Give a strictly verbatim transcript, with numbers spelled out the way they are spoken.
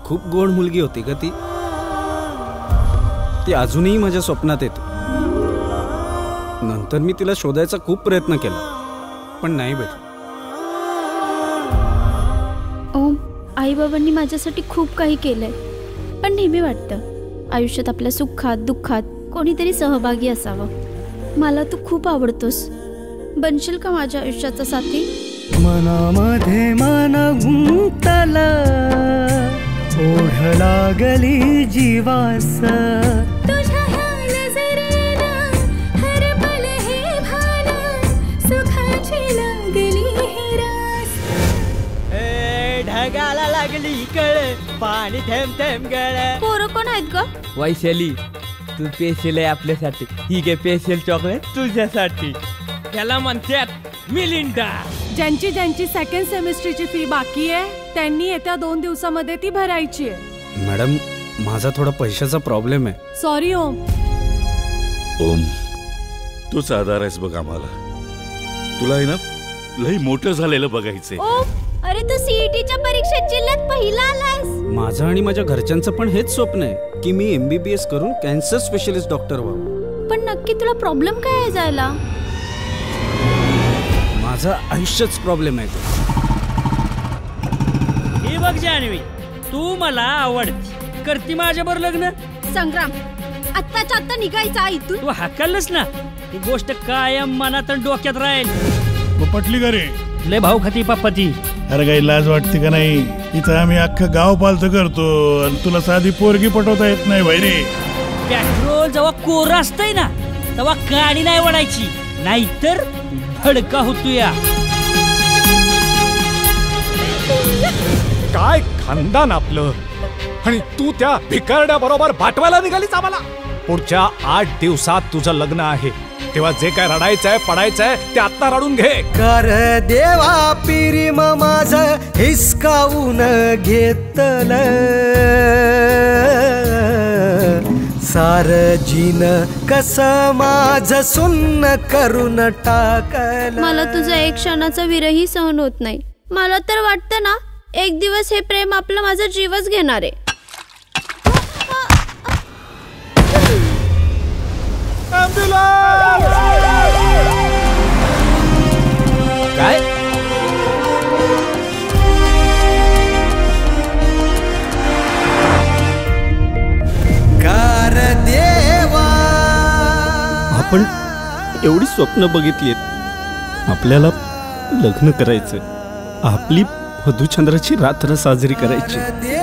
खूप गोड मुलगी होती का ती ती अजूनही माझ्या स्वप्नात येते। नंतर मी तिला शोधायचा खूप प्रयत्न केला पण नाही भेटला। ओम, आई बाबांनी माझ्यासाठी खूप काही केलंय, पण नेहमी वाटतं आयुष्यात आपल्या सुखात दुःखात कोणीतरी सहभागी असावं। मला तू खूप आवडतोस, बनशील का माझ्या आयुष्याचा साथी? मनामध्ये मन गुंतला, ओढ लागली जीवास, तुझ्या ह्या नजरेला हर पल हे भान, सुखाची लागली ही रास। ए ढगाला लागली कळ, पाणी थेंब थेंब गळ। पोरं कोण आहेत ग? वैशाली, तू पेशल आहे आपल्यासाठी, ही घे पेशल चॉकलेट तुझ्यासाठी। त्याला म्हणतात मिलिंडा। ज्यांची ज्यांची सेकंड सेमिस्टरची फी बाकी आहे त्यांनी येत्या दोन दिवसामध्ये ती भरायची आहे। मॅडम, माझा थोडा पैशाचा प्रॉब्लेम आहे। सॉरी ओम। ओम, तूच आधार आहेस बघ आम्हाला। तुला आहे ना लई मोठं झालेलं बघायचंय। ओम, अरे तू सीईटीच्या परीक्षेत जिल्ह्यात पहिला आलास। माझं आणि माझ्या घरच्यांचं पण हेच स्वप्न आहे की मी एमबीबीएस करून कॅन्सर स्पेशलिस्ट डॉक्टर व्हावं। पण नक्की तुला प्रॉब्लेम काय आहे जायला? माझा आयुष्यच प्रॉब्लेम आहे। हे बघ जान्हवी, तू मला आवडती, करती माझ्याबरोबर लग्न? संग्राम, आत्ताच्या आत्ता निघायचा इथून। तू हाकललंस ना, ही गोष्ट कायम मनात आणि डोक्यात राहील। पटली का रे? लय भाऊ खाती पप्पा ती। अरे काही लाज वाटते का नाही? इथं आम्ही अख्खं गाव पालतं करतो आणि तुला साधी पोरगी पटवता येत नाही भाई रे। पेट्रोल जेव्हा कोर असतंय ना तेव्हा गाडी नाही वडायची, नाहीतर भडका होतो या। काय खानदान आपलं, आणि तू त्या भिकारड्या बरोबर भाटवायला निघालीच आम्हाला। पुढच्या आठ दिवसात तुझं लग्न आहे, तेव्हा जे काय रडायचंय पडायचंय ते आत्ता रडून घे। कर देवा पिरीम माझ हिसकावून घेतलं, सार जीन कस माझ सुन्न करून टाकलं। मला तुझा एक क्षणाचा विरही सहन होत नाही। मला तर वाटतं ना एक दिवस हे प्रेम आपलं माझा जीवच घेणार आहे। काय कार देवा, आपण एवढी स्वप्न बघितलीत, आपल्याला लग्न करायचं, आपली मधुचंद्राची रात्र साजरी करायची।